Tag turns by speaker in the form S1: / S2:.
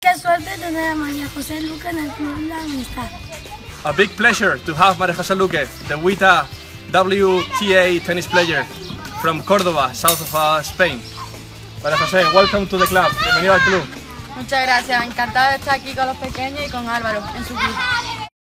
S1: Qué suerte tener a María José Luque en el Club La Amistad.
S2: A big pleasure to have María José Luque, the WTA tennis player from Córdoba, south of Spain. María José, welcome to the club. Bienvenido al club.
S3: Muchas gracias, encantada de estar aquí con los pequeños y con Álvaro en su club.